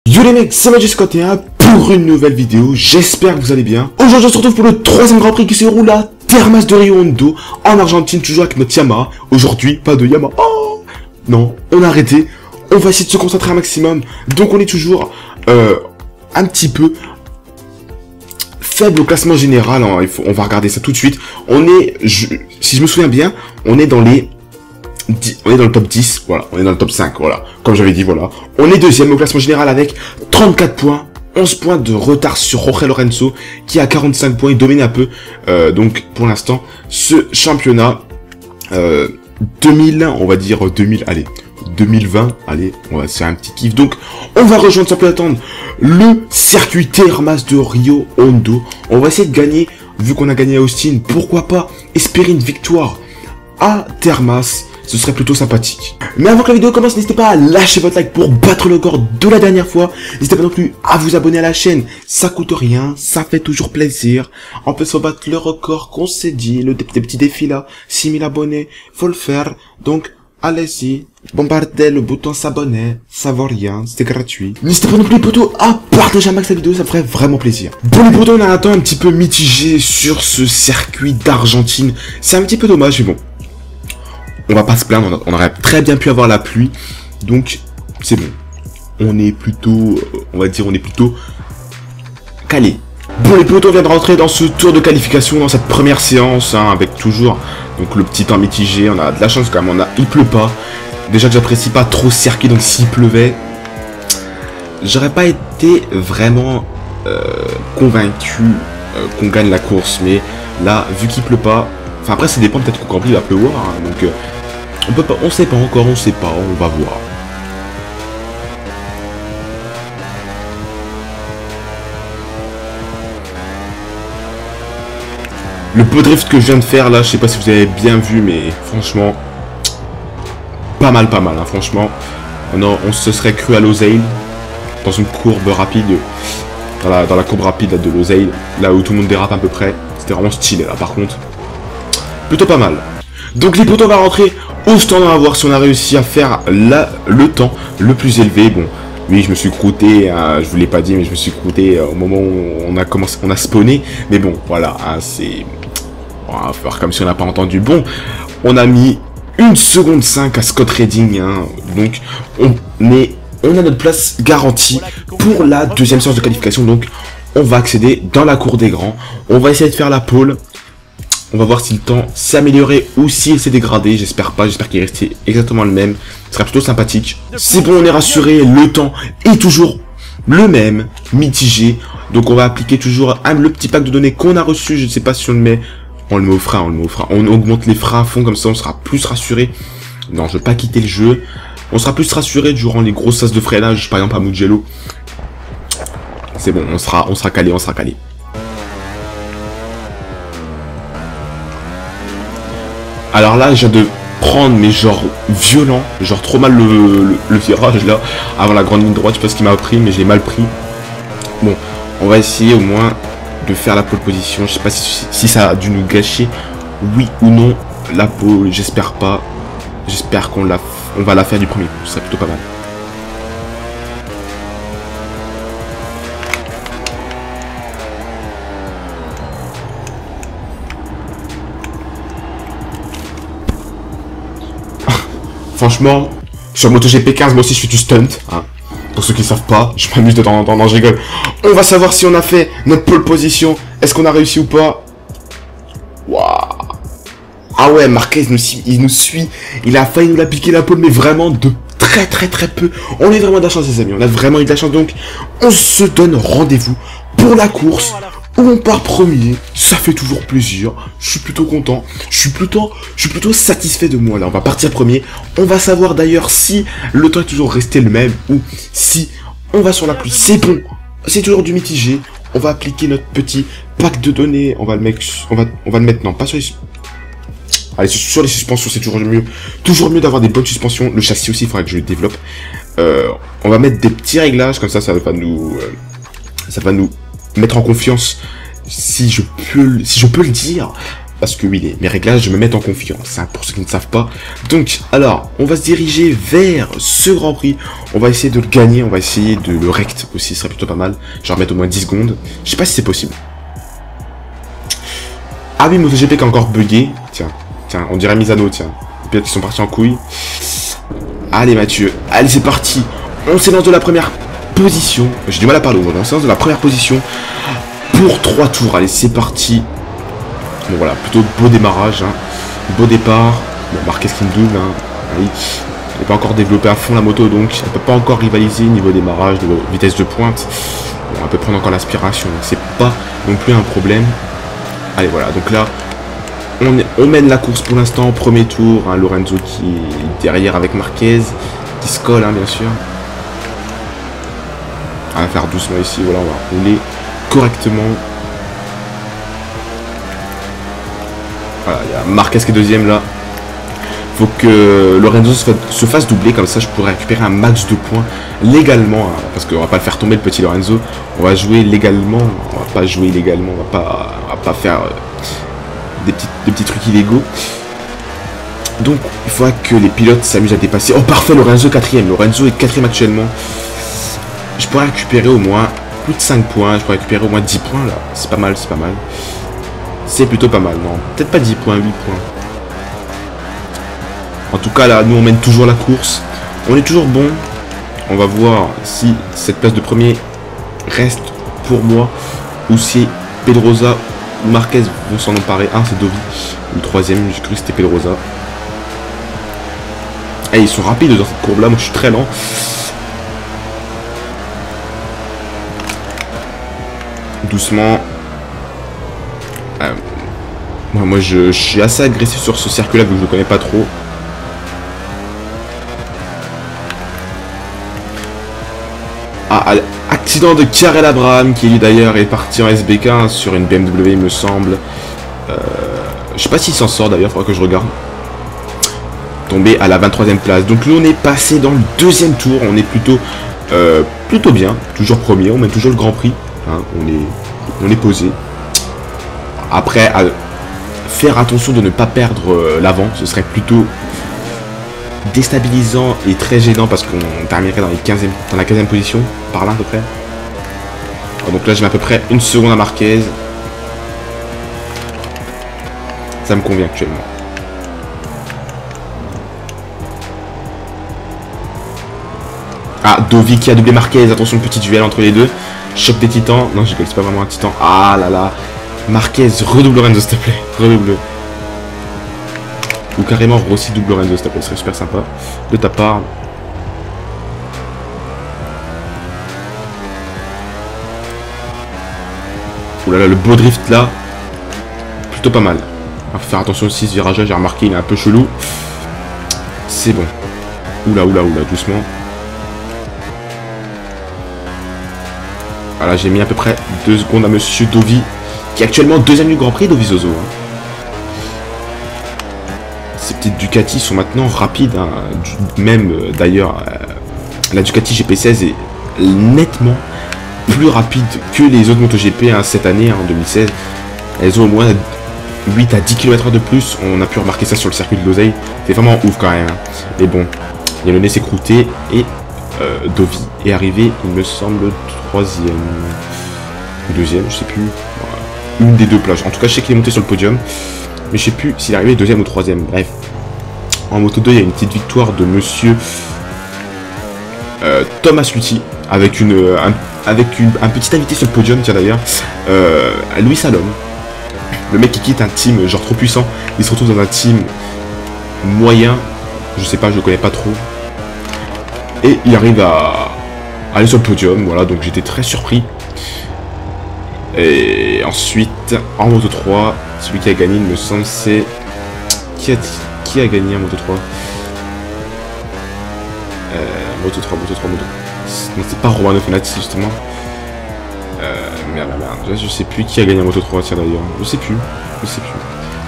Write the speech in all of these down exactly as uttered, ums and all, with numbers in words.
Yo les mecs, c'est Magic cinquante et un pour une nouvelle vidéo, j'espère que vous allez bien. Aujourd'hui on se retrouve pour le troisième Grand Prix qui se déroule à Termas de Rio Hondo, en Argentine, toujours avec notre Yamaha. Aujourd'hui, pas de Yamaha. Oh non, on a arrêté, on va essayer de se concentrer un maximum. Donc on est toujours euh, un petit peu faible au classement général, hein. Il faut, on va regarder ça tout de suite. On est, je, si je me souviens bien, on est dans les... On est dans le top dix, voilà, on est dans le top cinq, voilà, comme j'avais dit, voilà. On est deuxième au classement général avec trente-quatre points, onze points de retard sur Jorge Lorenzo, qui a quarante-cinq points, il domine un peu, euh, donc, pour l'instant, ce championnat, euh, deux mille, on va dire deux mille, allez, deux mille vingt, allez, on va se faire un petit kiff. Donc, on va rejoindre sans plus attendre le circuit Termas de Rio Hondo. On va essayer de gagner, vu qu'on a gagné à Austin, pourquoi pas espérer une victoire à Termas. Ce serait plutôt sympathique. Mais avant que la vidéo commence, n'hésitez pas à lâcher votre like pour battre le record de la dernière fois. N'hésitez pas non plus à vous abonner à la chaîne. Ça coûte rien, ça fait toujours plaisir. On peut se battre le record qu'on s'est dit, le des petits défis là. six mille abonnés, faut le faire. Donc, allez-y, bombardez le bouton s'abonner. Ça vaut rien, c'est gratuit. N'hésitez pas non plus les potos à partager un max la vidéo, ça me ferait vraiment plaisir. Bon les potos, on a un temps un petit peu mitigé sur ce circuit d'Argentine. C'est un petit peu dommage, mais bon. On va pas se plaindre, on aurait très bien pu avoir la pluie, donc c'est bon. On est plutôt, on va dire, on est plutôt calé. Bon, les potos, on vient de rentrer dans ce tour de qualification, dans cette première séance, hein, avec toujours donc le petit temps mitigé. On a de la chance quand même, on a, il pleut pas. Déjà que j'apprécie pas trop ce circuit, donc s'il pleuvait, j'aurais pas été vraiment euh, convaincu euh, qu'on gagne la course. Mais là, vu qu'il pleut pas, enfin après ça dépend, peut-être qu'au Grand Prix il va pleuvoir, hein, donc euh, on peut pas, on sait pas encore, on sait pas, on va voir. Le peu drift que je viens de faire là, je sais pas si vous avez bien vu, mais franchement, pas mal, pas mal, hein, franchement. On, a, on se serait cru à l'Oseille, dans une courbe rapide, dans la, dans la courbe rapide là, de l'Oseille, là où tout le monde dérape à peu près. C'était vraiment stylé là, par contre. Plutôt pas mal. Donc les potos, on va rentrer au stand, on va voir si on a réussi à faire la, le temps le plus élevé. Bon, oui, je me suis croûté, hein, je vous l'ai pas dit, mais je me suis croûté euh, au moment où on a commencé, on a spawné. Mais bon, voilà, hein, c'est... On va faire comme si on n'a pas entendu. Bon, on a mis une seconde cinq à Scott Redding, hein, donc on est... On a notre place garantie pour la deuxième séance de qualification, donc on va accéder dans la cour des grands. On va essayer de faire la pole. On va voir si le temps s'est amélioré ou s'il s'est dégradé. J'espère pas, j'espère qu'il est resté exactement le même. Ce serait plutôt sympathique. C'est bon, on est rassuré, le temps est toujours le même, mitigé. Donc on va appliquer toujours un, le petit pack de données qu'on a reçu. Je ne sais pas si on le met, on le met au frein, on le met au frein. On augmente les freins à fond, comme ça on sera plus rassuré. Non, je veux pas quitter le jeu. On sera plus rassuré durant les grosses sas de freinage, par exemple à Mugello. C'est bon, on sera, on sera calé, on sera calé. Alors là, je viens de prendre, mais genre violent, genre trop mal le, le, le virage là, avant la grande ligne droite. Je sais pas ce qui m'a pris, mais j'ai mal pris. Bon, on va essayer au moins de faire la pole position. Je sais pas si, si ça a dû nous gâcher, oui ou non, la pole. J'espère pas. J'espère qu'on la, on va la faire du premier coup. Ce serait plutôt pas mal. Franchement, sur MotoGP quinze, moi aussi je fais du stunt, hein. Pour ceux qui ne savent pas, je m'amuse de temps en temps, non je rigole. On va savoir si on a fait notre pole position, est-ce qu'on a réussi ou pas. Waouh. Ah ouais, Marquez nous, il nous suit, il a failli nous la piquer la pole, mais vraiment de très très très peu. On a vraiment de la chance les amis, on a vraiment eu de la chance, donc on se donne rendez-vous pour la course. Où on part premier, ça fait toujours plaisir, je suis plutôt content, je suis plutôt, je suis plutôt satisfait de moi là, on va partir premier, on va savoir d'ailleurs si le temps est toujours resté le même ou si on va sur la pluie, c'est bon, c'est toujours du mitigé, on va appliquer notre petit pack de données, on va le mettre, on va, on va le mettre, non pas sur les, allez sur les suspensions c'est toujours mieux, toujours mieux d'avoir des bonnes suspensions, le châssis aussi il faudra que je le développe, euh, on va mettre des petits réglages comme ça, ça va nous, euh, ça va nous mettre en confiance, si je peux, si je peux le dire, parce que oui, les, mes réglages me mettent en confiance, hein, pour ceux qui ne savent pas. Donc, alors, on va se diriger vers ce Grand Prix. On va essayer de le gagner, on va essayer de le rect aussi, ce serait plutôt pas mal. Je vais remettre au moins dix secondes. Je sais pas si c'est possible. Ah oui, MotoGP qui a encore bugué. Tiens, tiens, on dirait Misano, tiens. Les pilotes qui sont partis en couille. Allez Mathieu, allez c'est parti. On s'élance de la première position. J'ai du mal à parler aujourd'hui. On s'élance de la première position pour trois tours. Allez, c'est parti. Bon voilà, plutôt beau démarrage, hein. Beau départ. Bon, Marquez qui me double, hein. Oui. Elle n'est pas encore développée à fond la moto, donc elle ne peut pas encore rivaliser niveau démarrage, de vitesse de pointe. Bon, elle peut prendre encore l'aspiration, c'est pas non plus un problème. Allez voilà, donc là, on, est, on mène la course pour l'instant, premier tour, hein, Lorenzo qui est derrière avec Marquez, qui se colle, hein, bien sûr. On va faire doucement ici, voilà, on va rouler correctement. Voilà, il y a Marquez qui est deuxième là. Faut que Lorenzo se, se fasse doubler, comme ça je pourrais récupérer un max de points légalement, hein, parce qu'on va pas le faire tomber le petit Lorenzo. On va jouer légalement, on va pas jouer illégalement, on va pas, on va pas faire euh, des, petits, des petits trucs illégaux. Donc il faudra que les pilotes s'amusent à dépasser. Oh parfait, Lorenzo quatrième, Lorenzo est quatrième actuellement. Je pourrais récupérer au moins plus de cinq points, je pourrais récupérer au moins dix points là, c'est pas mal, c'est pas mal. C'est plutôt pas mal, non, peut-être pas dix points, huit points. En tout cas, là, nous, on mène toujours la course. On est toujours bon. On va voir si cette place de premier reste pour moi ou si Pedrosa ou Marquez vont s'en emparer. Un, c'est Dovi. Le troisième, j'ai cru que c'était Pedrosa. Et ils sont rapides dans cette courbe-là. Moi, je suis très lent. Doucement. Euh, moi, moi je, je suis assez agressif sur ce circuit-là, vu que je ne le connais pas trop. Ah, accident de Karel Abraham, qui lui d'ailleurs est parti en S B K hein, sur une B M W, il me semble. Euh, je sais pas s'il s'en sort d'ailleurs, il faudra que je regarde. Tombé à la vingt-troisième place. Donc là, on est passé dans le deuxième tour. On est plutôt, euh, plutôt bien. Toujours premier, on mène toujours le Grand Prix. Hein, on est, on est posé. Après, à faire attention de ne pas perdre euh, l'avant, ce serait plutôt déstabilisant et très gênant parce qu'on terminerait dans, les quinzième, dans la quinzième position, par là à peu près. Alors, donc là, je mets à peu près une seconde à Marquez. Ça me convient actuellement. Ah, Dovi qui a doublé Marquez. Attention, petit duel entre les deux. Choc des titans. Non, je ne c'est pas vraiment un titan. Ah là là. Marquez, redouble Lorenzo, s'il te plaît. Redouble. Ou carrément Rossi double Lorenzo, s'il te plaît. Ce serait super sympa. De ta part. Ouh là là, le beau drift là. Plutôt pas mal. Il faut faire attention aussi, ce virage là, j'ai remarqué, il est un peu chelou. C'est bon. Oula, oula, oula, doucement. Voilà, j'ai mis à peu près deux secondes à Monsieur Dovi, qui est actuellement deuxième du Grand Prix, Dovizioso. Hein. Ces petites Ducati sont maintenant rapides. Hein. Même euh, d'ailleurs, euh, la Ducati G P seize est nettement plus rapide que les autres MotoGP hein, cette année, hein, en deux mille seize. Elles ont au moins huit à dix kilomètres heure de plus. On a pu remarquer ça sur le circuit de l'Oseille. C'est vraiment ouf quand même. Hein. Mais bon, il y a le nez s'est croûté et euh, Dovi est arrivé, il me semble, troisième ou deuxième, je sais plus. Une des deux plages. En tout cas, je sais qu'il est monté sur le podium. Mais je sais plus s'il est arrivé deuxième ou troisième. Bref. En moto deux, il y a une petite victoire de monsieur euh, Thomas Luthi. Avec, une, un, avec une, un petit invité sur le podium, tiens d'ailleurs. Euh, Louis Salom. Le mec qui quitte un team genre trop puissant. Il se retrouve dans un team moyen. Je sais pas, je le connais pas trop. Et il arrive à aller sur le podium. Voilà, donc j'étais très surpris. Et ensuite, en moto trois, celui qui a gagné, il me semble, c'est... Qui a, qui a gagné en moto trois euh, Moto trois, moto trois, moto trois. Non, c'est pas Romano Fenati, justement. Euh, merde, merde, je sais plus qui a gagné en moto trois, tiens d'ailleurs. Je sais plus, je sais plus.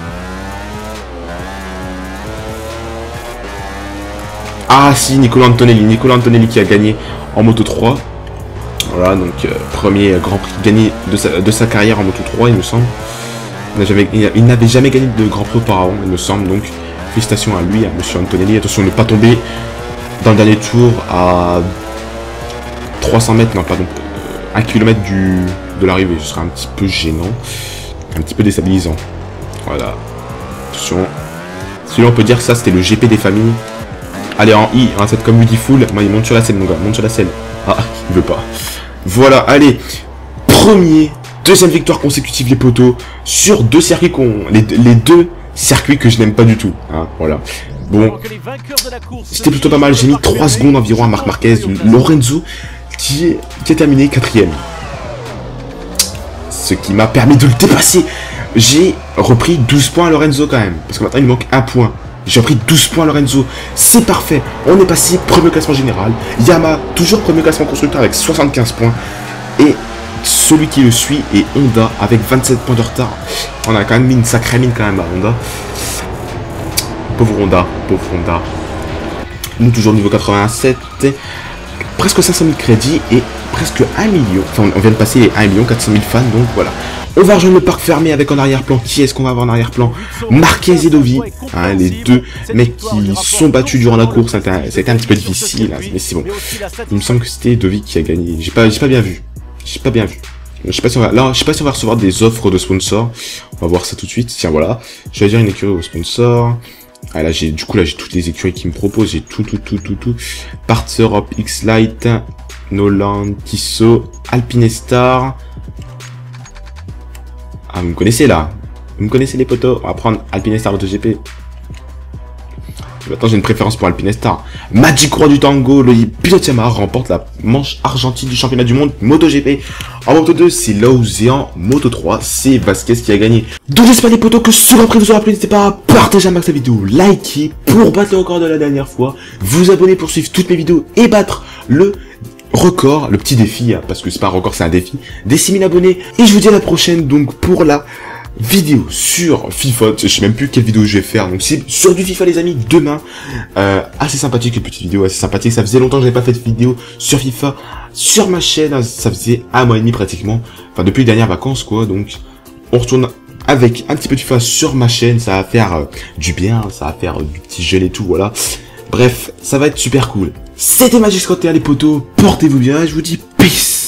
Ah si, Nicolas Antonelli, Nicolas Antonelli qui a gagné en moto trois. Voilà, donc euh, premier Grand Prix gagné de sa, de sa carrière en moto trois, il me semble. Il n'avait jamais gagné de Grand Prix auparavant, il me semble, donc félicitations à lui, à monsieur Antonelli. Attention de ne pas tomber dans le dernier tour à trois cents mètres, non pardon, un kilomètre du, de l'arrivée, ce serait un petit peu gênant, un petit peu déstabilisant. Voilà, attention. Sinon on peut dire que ça c'était le G P des familles. Allez en I, hein, c'est comme Beautiful, moi il monte sur la selle mon gars, monte sur la selle. Ah, il veut pas. Voilà, allez, premier, deuxième victoire consécutive les poteaux, sur deux circuits qu'on, les, les deux circuits que je n'aime pas du tout, hein, voilà. Bon, c'était plutôt pas mal, j'ai mis trois secondes environ à Marc Marquez, Lorenzo, qui, est, qui a terminé quatrième. Ce qui m'a permis de le dépasser. J'ai repris douze points à Lorenzo quand même, parce que maintenant il me manque un point. J'ai repris douze points à Lorenzo, c'est parfait. On est passé premier classement général. Yamaha, toujours premier classement constructeur avec soixante-quinze points. Et celui qui le suit est Honda avec vingt-sept points de retard. On a quand même mis une sacrée mine quand même à Honda. Pauvre Honda, pauvre Honda. Nous toujours niveau quatre-vingt-sept. Presque cinq cent mille crédits et presque un million. Enfin, on vient de passer les un million quatre cent mille fans, donc voilà. On va rejoindre le parc fermé avec en arrière-plan. Qui est-ce qu'on va avoir en arrière-plan? Marquez et Dovi, hein, les deux mecs qui sont battus durant la course. C'était un, un petit peu difficile, hein, mais c'est bon. Il me semble que c'était Dovi qui a gagné. J'ai pas, j'ai pas bien vu. J'ai pas bien vu. Je sais pas si on va, là, je sais pas si on va recevoir des offres de sponsors. On va voir ça tout de suite. Tiens, voilà. Je vais dire une écurie au sponsor. Ah, là, j'ai, du coup, là, j'ai toutes les écuries qui me proposent. J'ai tout, tout, tout, tout, tout. Parts Europe, X-Lite, Nolan, Tissot, Alpinestar. Ah, vous me connaissez là. Vous me connaissez les potos. On va prendre Alpinestar MotoGP. Maintenant, j'ai une préférence pour Alpinestar. Magic Roi du Tango, le pilote Yamaha remporte la manche argentine du championnat du monde MotoGP. En Moto deux, c'est Laouzé. En Moto trois, c'est Vasquez qui a gagné. Donc, j'espère les potos que ce Grand Prix vous aura plu. N'hésitez pas à partager un max la vidéo, liker pour battre le record de la dernière fois, vous abonner pour suivre toutes mes vidéos et battre le record, le petit défi, hein, parce que c'est pas un record, c'est un défi, des six mille abonnés. Et je vous dis à la prochaine, donc, pour la vidéo sur FIFA. Je sais même plus quelle vidéo je vais faire, donc c'est sur du FIFA les amis, demain. Euh, assez sympathique, une petite vidéo assez sympathique. Ça faisait longtemps que j'avais pas fait de vidéo sur FIFA sur ma chaîne, ça faisait un mois et demi pratiquement, enfin depuis les dernières vacances quoi. Donc on retourne avec un petit peu de FIFA sur ma chaîne, ça va faire euh, du bien, ça va faire euh, du petit gel et tout, voilà. Bref, ça va être super cool. C'était Magic Scott les potos, portez-vous bien, je vous dis peace.